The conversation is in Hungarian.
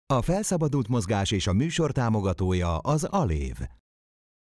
A felszabadult mozgás és a műsor támogatója az Aleve.